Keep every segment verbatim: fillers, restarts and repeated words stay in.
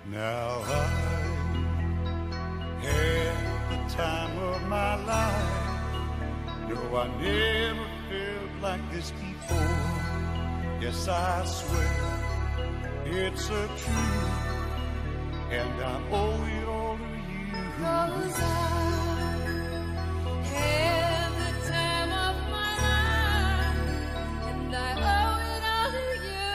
Now I had the time of my life. No, I never felt like this before. Yes, I swear it's a truth, and I owe it all to you. 'Cause I had the time of my life, and I owe it all to you.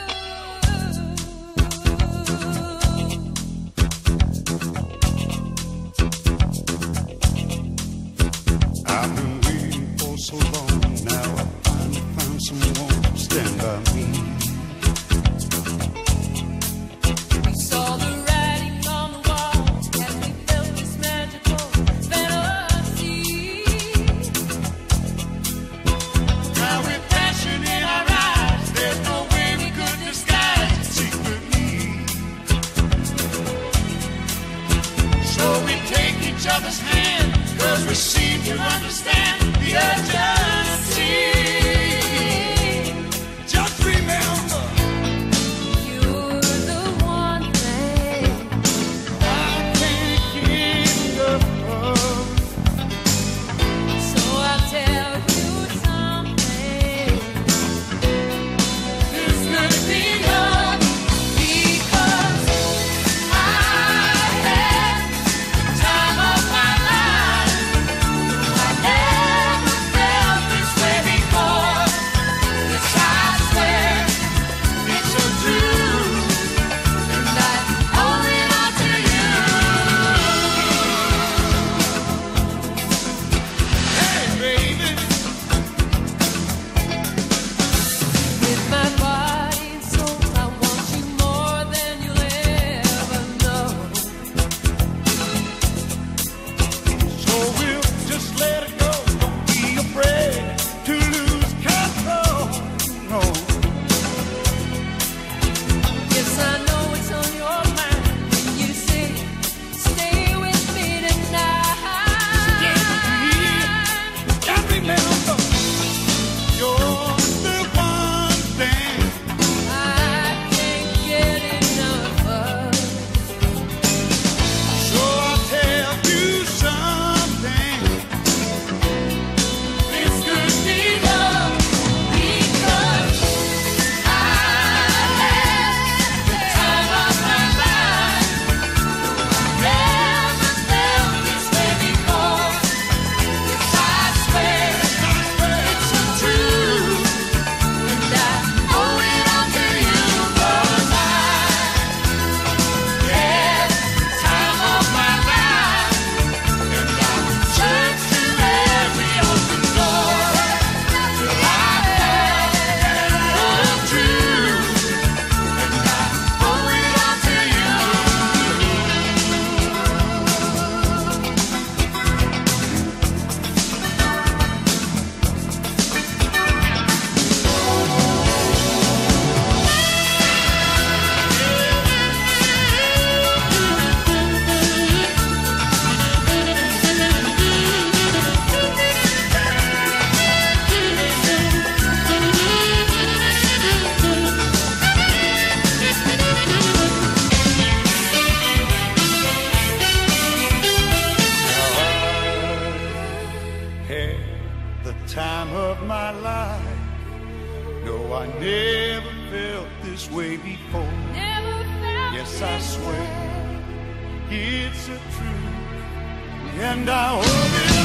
I've been waiting for so long. Now I finally found someone to stand by me. We saw the writing on the wall as we felt this magical fantasy. Now with passion in our eyes, there's no way we could disguise it secretly. So we take each other's hand, 'cause we seem to understand the urgency. Just remember, You're the one thing I can't get enough of. So I'll tell you something. It's gonna be love because I had the time of my life. I never felt this way before. Yes, I swear it's so true, and I owe it all to you. Hey, baby, With my body and soul, I want you more than you'll ever know. so we'll just let it go. Don't be afraid to lose control. No. Yes, I know it's on your mind when you say, stay with me tonight. Just remember, you're the one thing I can't get enough of. so I'll tell you something. This could be love because I had the time of my life. Never felt this way before. Yes, I swear it's so true, and I owe it all to you. 'Cause I had the time of my life, and I searched through every open door till I found love true, and I owe it all to you. Had the time of my life. No, I never felt this way before. Never felt Yes, I this swear way. it's a truth, and I owe it